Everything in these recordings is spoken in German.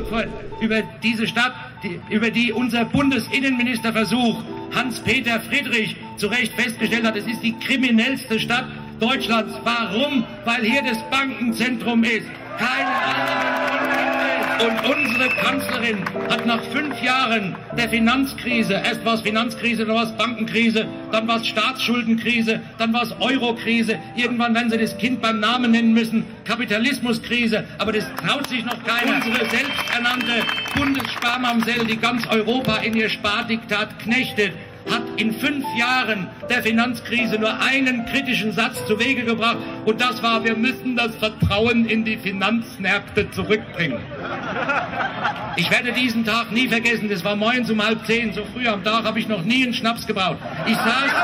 über diese Stadt, über die unser Bundesinnenministerversuch Hans-Peter Friedrich zu Recht festgestellt hat, es ist die kriminellste Stadt Deutschlands. Warum? Weil hier das Bankenzentrum ist. Keine anderen Gründe. Und unsere Kanzlerin hat nach 5 Jahren der Finanzkrise, erst war es Finanzkrise, dann war es Bankenkrise, dann war es Staatsschuldenkrise, dann war es Eurokrise, irgendwann werden sie das Kind beim Namen nennen müssen, Kapitalismuskrise, aber das traut sich noch keiner. Unsere selbsternannte Bundessparmamsell, die ganz Europa in ihr Spardiktat knechtet, hat in 5 Jahren der Finanzkrise nur einen kritischen Satz zu Wege gebracht, und das war: Wir müssen das Vertrauen in die Finanzmärkte zurückbringen. Ich werde diesen Tag nie vergessen, das war morgens um 9:30, so früh am Tag habe ich noch nie einen Schnaps gebraucht. Ich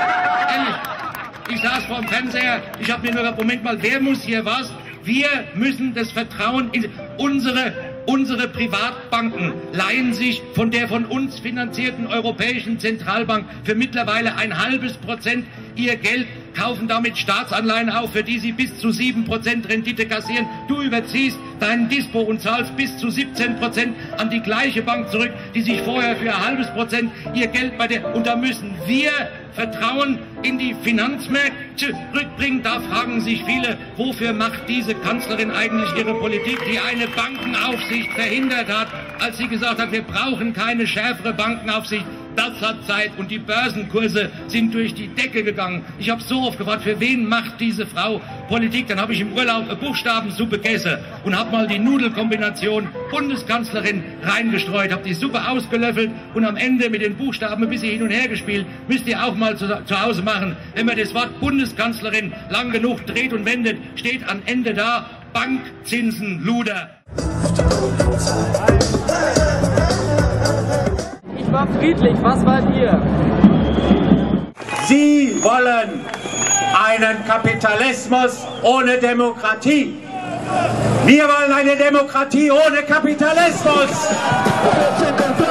saß vor dem Fernseher, ich habe mir nur gedacht, Moment mal, wer muss hier was? Wir müssen das Vertrauen in unsere Privatbanken leihen sich von der von uns finanzierten Europäischen Zentralbank für mittlerweile 0,5% ihr Geld, kaufen damit Staatsanleihen auf, für die sie bis zu 7% Rendite kassieren. Du überziehst deinen Dispo und zahlst bis zu 17% an die gleiche Bank zurück, die sich vorher für 0,5% ihr Geld bei der... Und da müssen wir Vertrauen in die Finanzmärkte rückbringen. Da fragen sich viele, wofür macht diese Kanzlerin eigentlich ihre Politik, die eine Bankenaufsicht verhindert hat, als sie gesagt hat, wir brauchen keine schärfere Bankenaufsicht. Das hat Zeit, und die Börsenkurse sind durch die Decke gegangen. Ich habe so oft gefragt, für wen macht diese Frau Politik? Dann habe ich im Urlaub eine Buchstabensuppe gegessen und habe mal die Nudelkombination Bundeskanzlerin reingestreut, habe die Suppe ausgelöffelt und am Ende mit den Buchstaben ein bisschen hin und her gespielt. Müsst ihr auch mal zu Hause machen. Wenn man das Wort Bundeskanzlerin lang genug dreht und wendet, steht am Ende da: Bankzinsenluder. Ich war friedlich, was wart ihr? Sie wollen einen Kapitalismus ohne Demokratie. Wir wollen eine Demokratie ohne Kapitalismus.